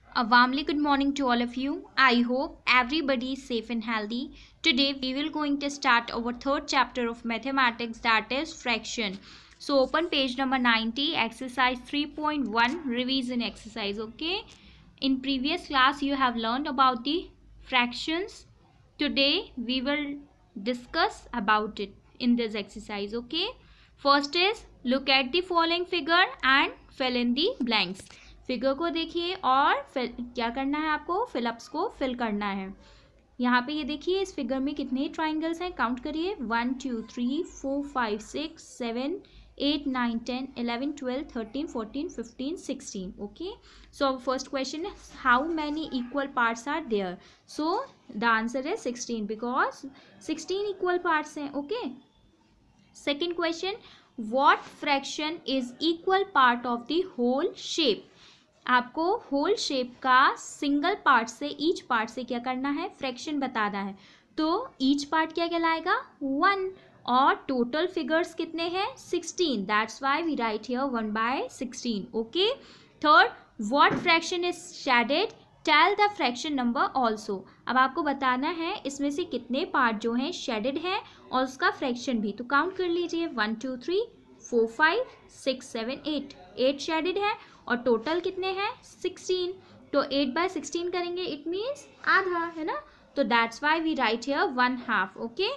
A warmly good morning to all of you. I hope everybody is safe and healthy. Today we will going to start our third chapter of mathematics, that is fraction. So open page number 90, exercise 3.1 revision exercise. Okay. In previous class you have learned about the fractions. Today we will discuss about it in this exercise. Okay. First is look at the following figure and fill in the blanks. Figure को देखिए और क्या करना है, आपको fill-ups को fill करना है. यहाँ पे ये देखिए इस फिगर में कितने ट्राइंगल्स हैं, काउंट करिए. 1 2 3 4 5 6 7 8 9 10 11 12 13 14 15 16. Okay, so first question is how many equal parts are there. So the answer is 16 because 16 equal parts हैं. Okay, second question, what fraction is equal part of the whole shape. आपको whole shape का single part से, each part से क्या करना है, fraction बताना है. तो ईच पार्ट क्या कहलाएगा, 1. और टोटल फिगर्स कितने हैं, 16. That's why we write here 1/16. Okay. Third, what fraction is shaded, tell the fraction number also. अब आपको बताना है इसमें से कितने पार्ट जो हैं शेडेड हैं और उसका फ्रैक्शन भी. तो काउंट कर लीजिए, 1 2 3 4 5 6 7 8. 8 शेडेड है और टोटल कितने हैं, 16. तो 8/16 करेंगे, इट मीन्स आधा, है ना. तो that's why we write here 1/2. Okay.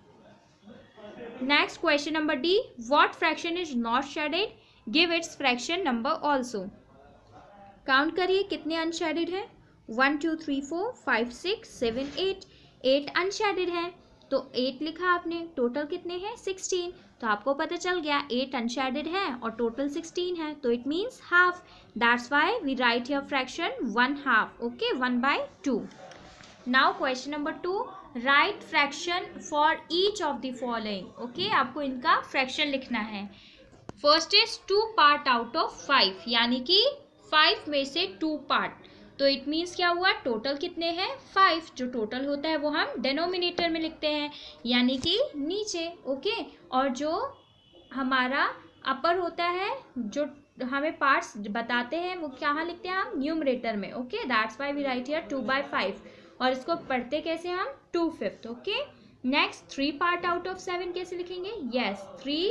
Next question number D, what fraction is not shaded, give its fraction number also. Count करिए कितने अनशेडेड है, 1 2 3 4 5 6 7 8. 8 अनशेडेड है तो 8 लिखा आपने, टोटल कितने हैं, 16. तो आपको पता चल गया 8 अनशेडेड है और टोटल 16 है, तो it means half. That's why we write here fraction 1/2. Okay, 1/2. Now question number 2, write fraction for each of the following. Okay, आपको इनका फ्रैक्शन लिखना है. First is 2 part out of 5, यानी कि 5 में से 2 पार्ट. तो इट मीन्स क्या हुआ, टोटल कितने हैं, 5. जो टोटल होता है वो हम डिनोमिनेटर में लिखते हैं, यानी कि नीचे. ओके. और जो हमारा अपर होता है, जो हमें पार्ट्स बताते हैं, वो कहाँ लिखते हैं हम, न्यूमरेटर में. Okay, that's why we write here 2/5. और इसको पढ़ते कैसे हम, 2/5. Okay. Next, 3 part out of 7 कैसे लिखेंगे, यस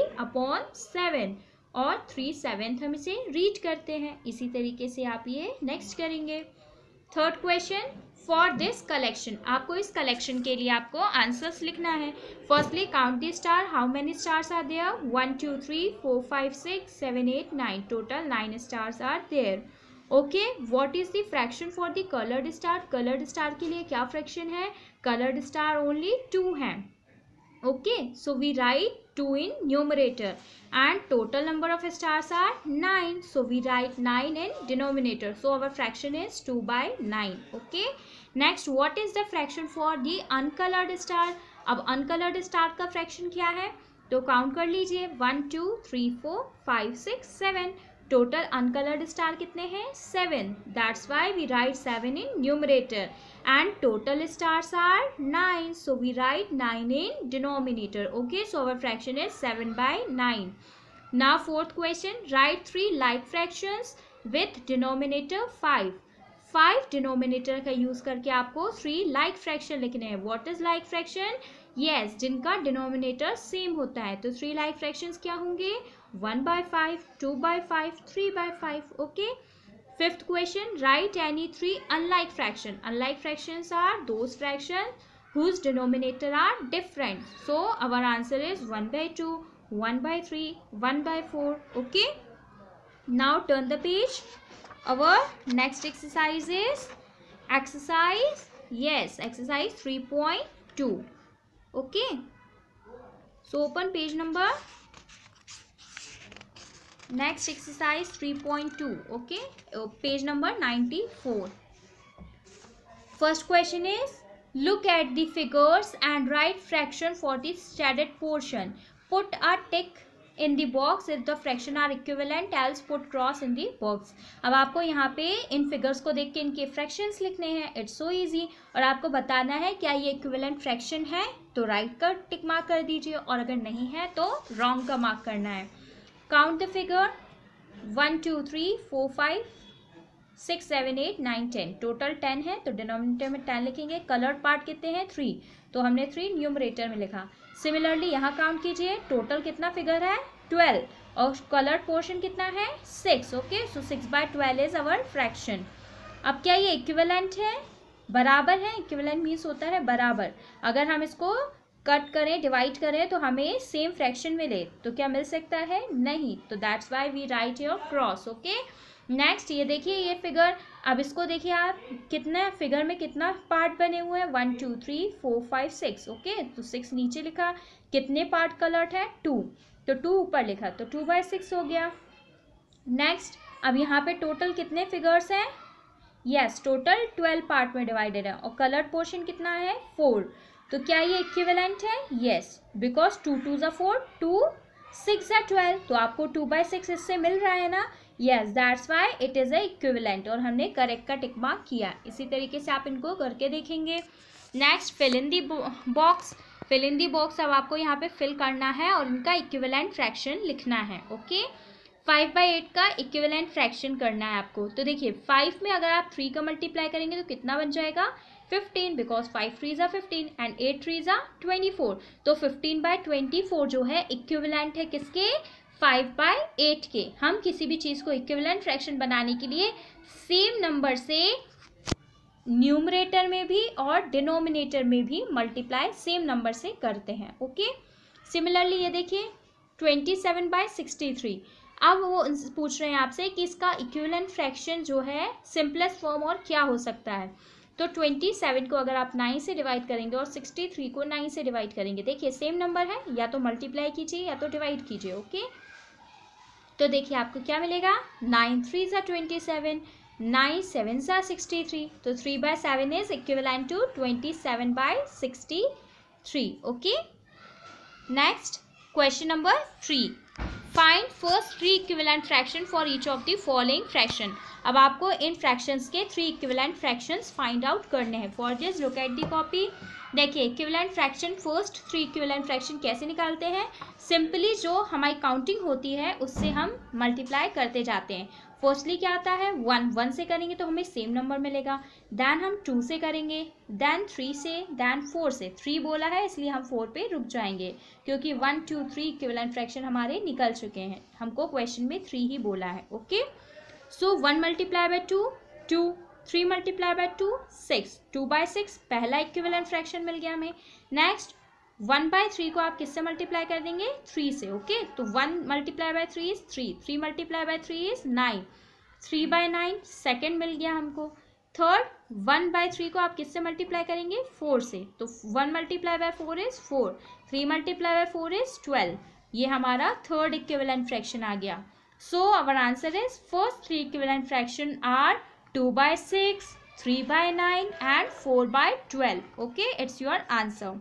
3/7. और 3/7 हम इसे रीड करते हैं. इसी तरीके से आप ये नेक्स्ट करेंगे. Third question, for this collection, आपको इस कलेक्शन के लिए आपको आंसर्स लिखना है. Firstly count the star, how many stars are there, 1 2 3 4 5 6 7 8 9. Total 9 stars are there. Okay. What is the fraction for the coloured star, coloured star के लिए क्या फ्रैक्शन है, कलर्ड स्टार ओनली 2 है. Okay, so we write 2 in numerator and total number of stars are 9. So we write 9 in denominator. So our fraction is 2/9. Okay. Next, what is the fraction for the uncolored star? अब uncolored star का fraction क्या है, तो count कर लीजिए, 1 2 3 4 5 6 7. Total uncoloured star कितने हैं, 7. That's why we write 7 in numerator. And total stars are 9. So we write 9 in denominator. Okay, so our fraction is 7/9. Now fourth question, write 3 like fractions with denominator 5. 5 denominator का use करके आपको 3 like fraction लिखने हैं. What is like fraction? Yes, जिनका denominator same होता है. तो 3 like fractions क्या होंगे, 1/5, 2/5, 3/5. Okay. Fifth question, write any 3 unlike fraction. Unlike fractions are those fractions whose denominator are different. So our answer is 1/2, 1/3, 1/4. Okay. Now turn the page. Our next exercise is exercise 3.2. Okay. So open page number. Next exercise 3.2. Okay, page number 94. First question is, look at the figures and write fraction for the shaded portion. Put a tick in the box if the fraction are equivalent, else put cross in the box. अब आपको यहाँ पे इन figures को देख के इनके fractions लिखने हैं. It's so easy. और आपको बताना है क्या ये इक्विवेलेंट फ्रैक्शन है, तो राइट का टिक मार्क कर दीजिए, और अगर नहीं है तो रॉन्ग का मार्क करना है. Count the figure, 1 2 3 4 5 6 7 8 9 10, टोटल 10 है तो डिनोमिनेटर में 10 लिखेंगे। कलर्ड पार्ट कितने हैं 3, तो हमने 3 न्यूमरेटर में लिखा। सिमिलरली यहाँ काउंट कीजिए, टोटल कितना फिगर है 12 और कलर्ड पोर्शन कितना है 6। Okay, so 6/12 is our fraction. अब क्या ये इक्विवेलेंट है, बराबर है? इक्विवेलेंट मीन्स होता है बराबर। अगर हम इसको कट करें, डिवाइड करें तो हमें सेम फ्रैक्शन मिले तो क्या मिल सकता है? नहीं। तो that's why we write your cross. Okay, next ये देखिए ये फिगर। अब इसको देखिए आप, कितना फिगर में कितना पार्ट बने हुए हैं 1 2 3 4 5 6। ओके, तो 6 नीचे लिखा। कितने पार्ट कलर्ड है 2, तो 2 ऊपर लिखा तो 2/6 हो गया। नेक्स्ट, अब यहाँ पे टोटल कितने फिगर्स हैं? यस, टोटल 12 पार्ट में डिवाइडेड है और कलर्ड पोर्शन कितना है 4। तो क्या ये इक्विवेलेंट है? यस, बिकॉज 2 2 ज़ा 4, 2 6 ज़ा 12, तो आपको 2/6 इससे मिल रहा है ना। Yes, that's why it is a equivalent और हमने करेक्ट का टिक मार्क किया। इसी तरीके से आप इनको करके देखेंगे। Next, fill in the box. Fill in the box अब आपको यहाँ पे फिल करना है और इनका इक्विवेलेंट फ्रैक्शन लिखना है। ओके, 5/8 का इक्विवेलेंट फ्रैक्शन करना है आपको। तो देखिए 5 में अगर आप 3 का मल्टीप्लाई करेंगे तो कितना बन जाएगा 15, बिकॉज 5 3 ज़ा 15 एंड 8 3 ज़ा 24। तो 15/24 जो है इक्विवेलेंट है किसके? 5/8 के। हम किसी भी चीज़ को इक्विवेलेंट फ्रैक्शन बनाने के लिए सेम नंबर से न्यूमरेटर में भी और डिनोमिनेटर में भी मल्टीप्लाई सेम नंबर से करते हैं। ओके, सिमिलरली ये देखिए 27/63। अब वो पूछ रहे हैं आपसे कि इसका इक्विवेलेंट फ्रैक्शन जो है सिंपलेस्ट फॉर्म और क्या हो सकता है। तो 27 को अगर आप 9 से डिवाइड करेंगे और 63 को 9 से डिवाइड करेंगे, देखिए सेम नंबर है, या तो मल्टीप्लाई कीजिए या तो डिवाइड कीजिए। ओके, तो देखिए आपको क्या मिलेगा 9 3 ज़ा 27, 9 7 ज़ा 63, तो 3/7 is equivalent to 27/63। Okay, next question number 3, find first 3 equivalent fraction for each of the following fraction. अब आपको इन फ्रैक्शंस के 3 इक्विवेलेंट फ्रैक्शंस फाइंड आउट करने हैं। For this look at the copy. देखिए equivalent fraction, first 3 equivalent fraction कैसे निकालते हैं? Simply जो हमारी काउंटिंग होती है उससे हम मल्टीप्लाई करते जाते हैं। फर्स्टली क्या आता है 1 से करेंगे तो हमें सेम नंबर मिलेगा, देन हम 2 से करेंगे, देन 3 से, देन 4 से। 3 बोला है इसलिए हम 4 पे रुक जाएंगे क्योंकि 1 2 3 इक्विवेलेंट फ्रैक्शन हमारे निकल चुके हैं, हमको क्वेश्चन में 3 ही बोला है। Okay, so 1 multiply by 2 2, 3 multiply by 2 6, 2/6 पहला इक्विवेलेंट फ्रैक्शन मिल गया हमें। नेक्स्ट 1/3 को आप किससे मल्टीप्लाई कर देंगे 3 से। ओके, तो 1 multiply by 3 is 3, 3 multiply by 3 is 9, 3/9 second मिल गया हमको। थर्ड 1/3 को आप किससे मल्टीप्लाई करेंगे 4 से, तो 1 multiply by 4 is 4, 3 multiply by 4 is 12, ये हमारा थर्ड इक्विवेलेंट फ्रैक्शन आ गया। So our answer is first 3 equivalent fraction are 2/6, 3/9 and 4/12। Okay, it's your answer.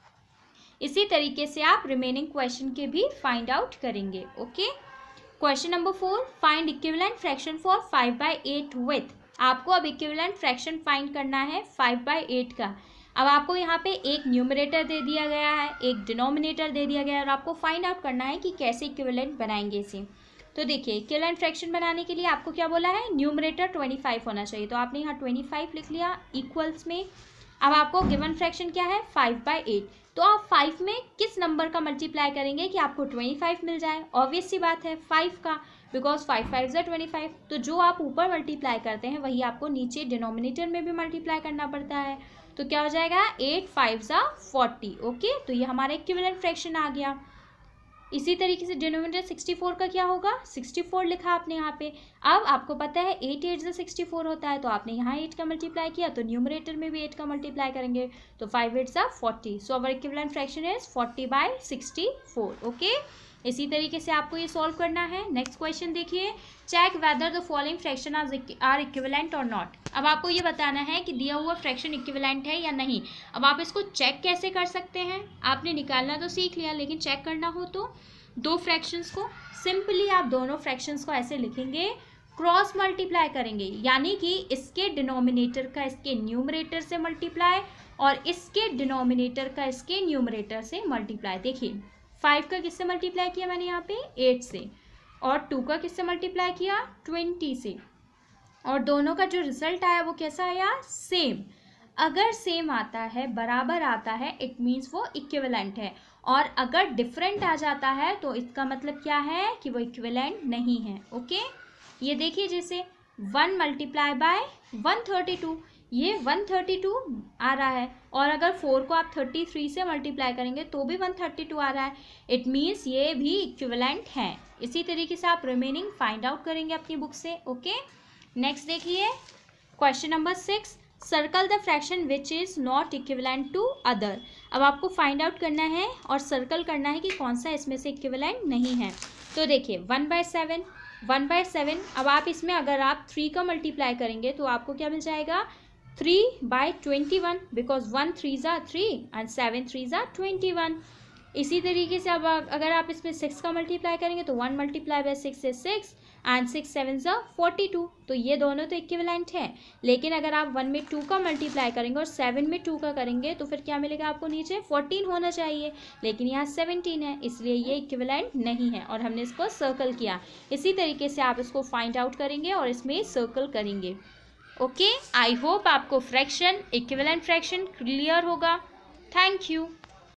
इसी तरीके से आप रिमेनिंग क्वेश्चन के भी फाइंड आउट करेंगे। Okay, question number 4, find equivalent fraction for 5/8 with. आपको अब इक्विवेलेंट फ्रैक्शन फाइंड करना है 5/8 का। अब आपको यहाँ पे एक न्यूमरेटर दे दिया गया है, एक डिनोमिनेटर दे दिया गया है और आपको फाइंड आउट करना है कि कैसे इक्विवेलेंट बनाएंगे इसे। तो देखिए इक्विवेलेंट फ्रैक्शन बनाने के लिए आपको क्या बोला है, न्यूमरेटर 25 होना चाहिए, तो आपने यहाँ 25 लिख लिया इक्वल्स में। अब आपको गिवन फ्रैक्शन क्या है 5/8, तो आप 5 में किस नंबर का मल्टीप्लाई करेंगे कि आपको 25 मिल जाए? ऑब्वियस सी बात है 5 का, बिकॉज 5 5 ज़ा 25। तो जो आप ऊपर मल्टीप्लाई करते हैं वही आपको नीचे डिनोमिनेटर में भी मल्टीप्लाई करना पड़ता है। तो क्या हो जाएगा 8 5 ज़ा 40। ओके, तो ये हमारा इक्विवेलेंट फ्रैक्शन आ गया। इसी तरीके से डिनोमिनेटर 64 का क्या होगा 64 लिखा आपने यहाँ पे। अब आपको पता है 8 8 से 64 होता है, तो आपने यहाँ 8 का मल्टीप्लाई किया तो न्यूमरेटर में भी 8 का मल्टीप्लाई करेंगे, तो 5 8 ज़ा 40। So our equivalent fraction is 40/64। Okay, इसी तरीके से आपको ये सॉल्व करना है। नेक्स्ट क्वेश्चन देखिए, check whether the following fraction are equivalent और नॉट। अब आपको ये बताना है कि दिया हुआ फ्रैक्शन इक्विवेलेंट है या नहीं। अब आप इसको चेक कैसे कर सकते हैं, आपने निकालना तो सीख लिया, लेकिन चेक करना हो तो दो फ्रैक्शंस को सिंपली आप दोनों फ्रैक्शंस को ऐसे लिखेंगे, क्रॉस मल्टीप्लाई करेंगे, यानी कि इसके डिनोमिनेटर का इसके न्यूमरेटर से मल्टीप्लाई और इसके डिनोमिनेटर का इसके न्यूमरेटर से मल्टीप्लाई। देखिए 5 का किससे मल्टीप्लाई किया मैंने यहाँ पे 8 से, और 2 का किससे मल्टीप्लाई किया 20 से। और दोनों का जो रिजल्ट आया वो कैसा आया, सेम। अगर सेम आता है, बराबर आता है, इट मीन्स वो इक्विवेलेंट है, और अगर डिफरेंट आ जाता है तो इसका मतलब क्या है कि वो इक्विवेलेंट नहीं है। ओके, ये देखिए जैसे 1 मल्टीप्लाई बाय 132, ये 132 आ रहा है, और अगर 4 को आप 33 से मल्टीप्लाई करेंगे तो भी 132 आ रहा है, इट मीन्स ये भी इक्विवेलेंट है। इसी तरीके से आप रिमेनिंग फाइंड आउट करेंगे अपनी बुक से। ओके, नेक्स्ट देखिए question number 6, circle the fraction which is not equivalent to other. अब आपको फाइंड आउट करना है और सर्कल करना है कि कौन सा इसमें से इक्विवेलेंट नहीं है। तो देखिए 1/7, 1/7, अब आप इसमें अगर आप 3 का मल्टीप्लाई करेंगे तो आपको क्या मिल जाएगा, 3/21, बिकॉज 1 3 ज़ा 3 एंड 7 3 ज़ा 21। इसी तरीके से अब अगर आप इसमें 6 का मल्टीप्लाई करेंगे तो 1 मल्टीप्लाई बाय 6 इज 6 एंड 6 7 ज़ा 42, तो ये दोनों तो इक्विवेलेंट है। लेकिन अगर आप 1 में 2 का मल्टीप्लाई करेंगे और 7 में 2 का करेंगे तो फिर क्या मिलेगा आपको, नीचे 14 होना चाहिए, लेकिन यहाँ 17 है, इसलिए ये इक्विवेलेंट नहीं है और हमने इसको सर्कल किया। इसी तरीके से आप इसको फाइंड आउट करेंगे और इसमें सर्कल करेंगे। ओके, आई होप आपको फ्रैक्शन, इक्विवेलेंट फ्रैक्शन क्लियर होगा। Thank you.